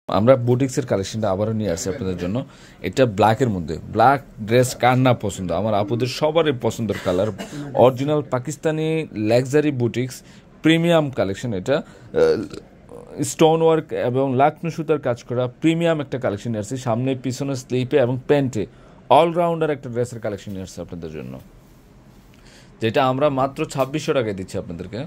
আমরা বুটিক্সের কালেকশনটা আবারও নিয়ে আসছি আপনাদের জন্য। এটা ব্ল্যাকের মধ্যে, ব্ল্যাক ড্রেস কার না পছন্দ, আমার আপুদের সবারই পছন্দের colour. Original Pakistani luxury boutiques premium collection. এটা স্টোন ওয়ার্ক এবং লাকনো সুতার কাজ করা প্রিমিয়াম একটা কালেকশন নিয়ে আসছি। সামনে পিছনে স্লিপে এবং প্যান্টে অলরাউন্ডার একটা ড্রেসের কালেকশন নিয়ে আসছে আপনাদের জন্য, যেটা আমরা মাত্র 2600 টাকায় দিচ্ছি আপনাদেরকে।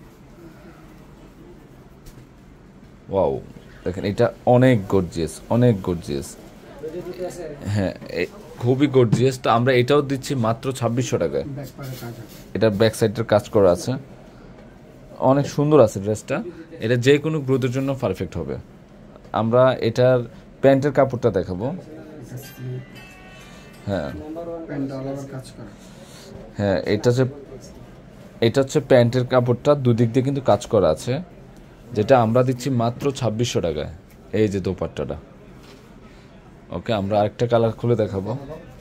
ওয়াও, দেখেন এটা অনেক গর্জিয়াস, অনেক গর্জিয়াস। হ্যাঁ, খুবই গর্জিয়াস। তো আমরা এটাও দিচ্ছি মাত্র 2600 টাকায়। এটার ব্যাক সাইডের কাজ করা আছে, অনেক সুন্দর আছে ড্রেসটা। এটা যে কোনো গ্রোথের জন্য পারফেক্ট হবে। আমরা এটার প্যান্টের কাপড়টা দেখাবো। হ্যাঁ হ্যাঁ, এটা হচ্ছে প্যান্টের কাপড়টা, দুদিক দিয়ে কিন্তু কাজ করা আছে, যেটা আমরা দিচ্ছি মাত্র 2600 টাকায়। এই যে দোপাট্টাটা। ওকে, আমরা আরেকটা কালার খুলে দেখাবো।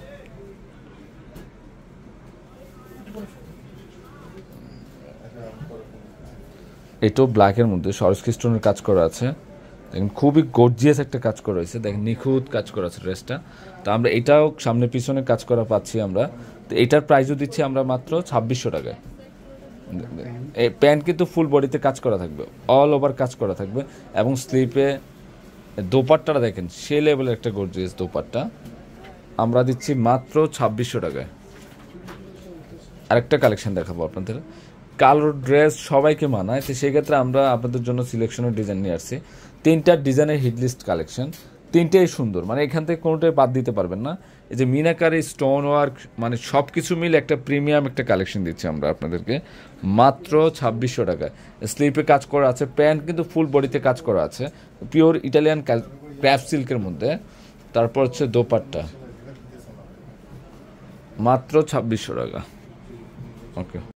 এটাও ব্ল্যাকের মধ্যে সরস্কি স্টোনের কাজ করা আছে। দেখেন খুবই গর্জিয়াস একটা কাজ করা হয়েছে, দেখেন নিখুঁত কাজ করা আছে ড্রেসটা। তো আমরা এটাও সামনে পিছনে কাজ করা পাচ্ছি আমরা। তো এটার প্রাইসও দিচ্ছি আমরা মাত্র 2600 টাকায়। এই প্যান্ট কিন্তু ফুল বডিতে কাজ করা থাকবে, অল ওভার কাজ করা থাকবে, এবং স্লিপে দোপাট্টাটা দেখেন সে লেভেলের একটা গর্জিয়াস দোপাট্টা। আমরা দিচ্ছি মাত্র 2600 টাকায়। আরেকটা কালেকশন দেখাবো আপনাদের। কালো ড্রেস সবাইকে মানায়, তো সেক্ষেত্রে আমরা আপনাদের জন্য সিলেকশনের ডিজাইন নিয়ে আসছি। তিনটা ডিজাইনের হিটলিস্ট কালেকশন, তিনটেই সুন্দর, মানে এখান থেকে কোনোটাই বাদ দিতে পারবেন না। এই যে মিনাকারি স্টোন ওয়ার্ক, মানে সব কিছু মিলে একটা প্রিমিয়াম একটা কালেকশন দিচ্ছি আমরা আপনাদেরকে মাত্র 2600 টাকায়। স্লিপে কাজ করা আছে, প্যান্ট কিন্তু ফুল বডিতে কাজ করা আছে, পিওর ইটালিয়ান ক্র্যাফট সিল্কের মধ্যে। তারপর হচ্ছে দোপাট্টা, মাত্র 2600 টাকা। ওকে।